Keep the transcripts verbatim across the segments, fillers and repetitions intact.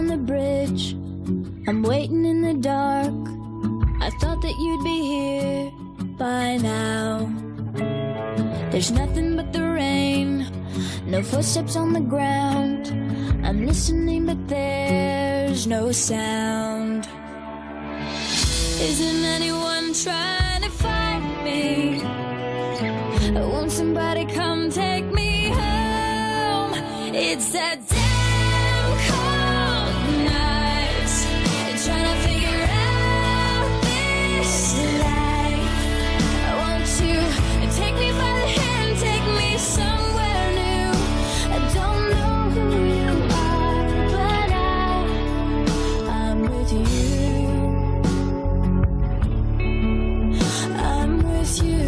the bridge, I'm waiting in the dark. I thought that you'd be here by now. There's nothing but the rain, no footsteps on the ground. I'm listening but there's no sound. Isn't anyone trying to find me? Won't somebody come take me home? It's that damn cold night, trying to figure out this life. Won't you take me by the hand, take me somewhere new? I don't know who you are, but I, I'm with you. I'm with you.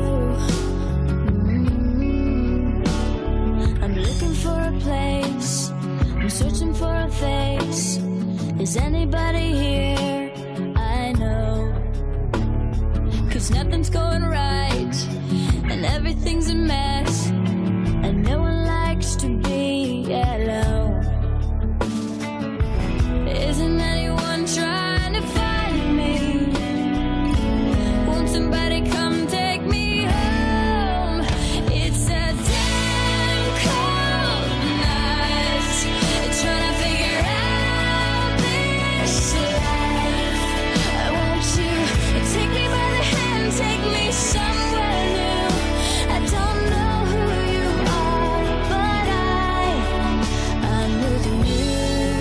Mm-hmm. I'm looking for a place, I'm searching for a face. Is anybody here? I know, 'cause nothing's going right and everything's a mess, and no one likes to be alone. Isn't anyone trying to find me? Won't somebody come take me home? It's a damn cold night, trying to figure out this life. Won't you take me by the hand, take me somewhere new? I don't know who you are, but I, I'm with you.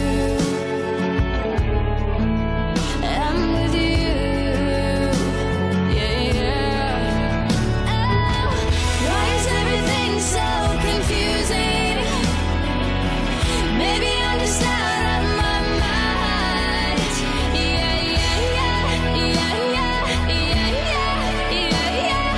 I'm with you. Yeah, yeah. Oh, why is everything so confusing? Maybe I'm just out of my mind. Yeah, yeah, yeah, yeah, yeah, yeah, yeah, yeah,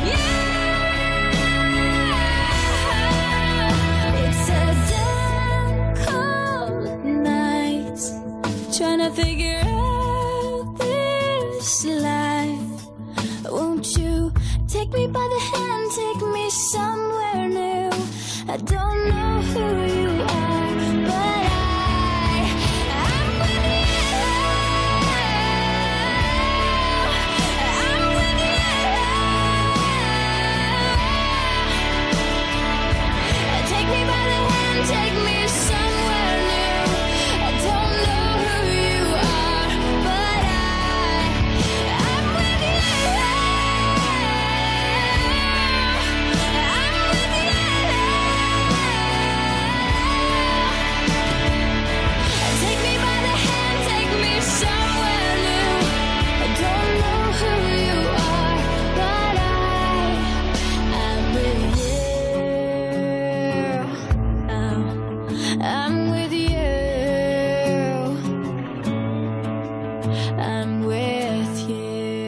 yeah. It's a damn cold night, trying to figure out this life. Won't you take me by the hand, take me somewhere new? I don't know who you are, but I, I'm with you. I'm with you. Take me by the hand, take me somewhere new. I don't know who you are, but I, I'm with you. I'm with you. Take me by the hand, take me somewhere new. I don't know who you are, but I, I'm with you. Oh, I'm with you. I'm with you.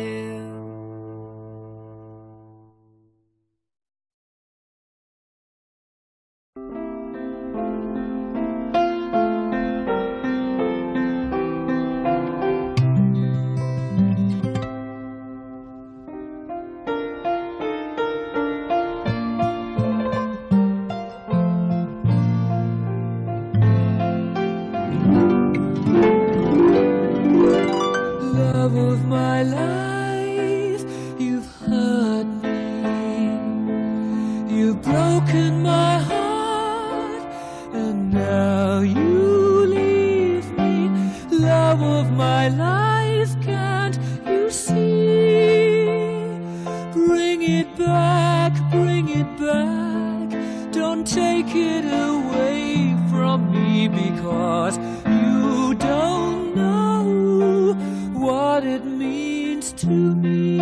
Love of my life, you've hurt me. You've broken my heart, and now you leave me. Love of my life, can't you see? Bring it back, bring it back. Don't take it away from me, because you don't know what it means to me.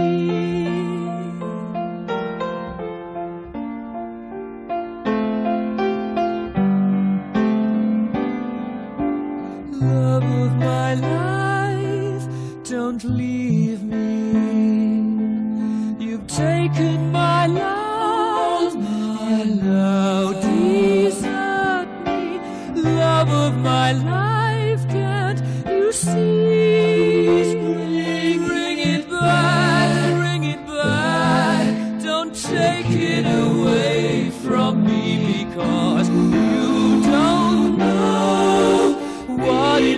Love of my life, don't leave me. You've taken my love, and now desert me. Love of my life, can't you see? Bring, bring it back, bring it back. Don't take it away from me, because you don't know what it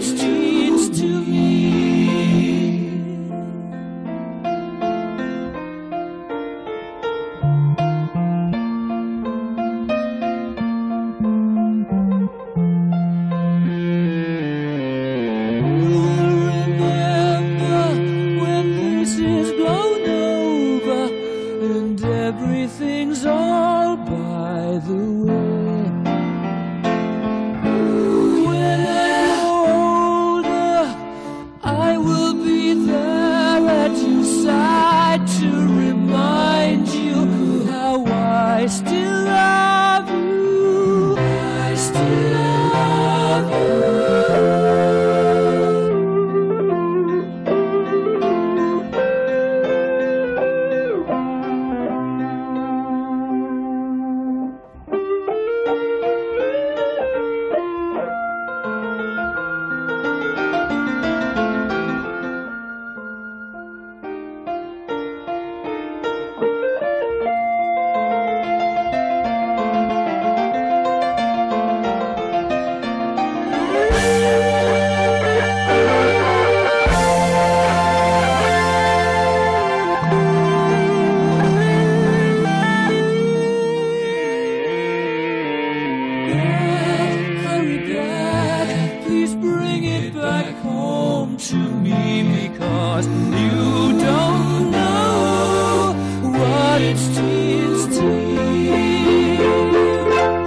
it back home to me, because you don't know what it's tears to me.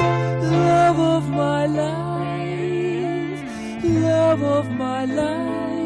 Love of my life, love of my life.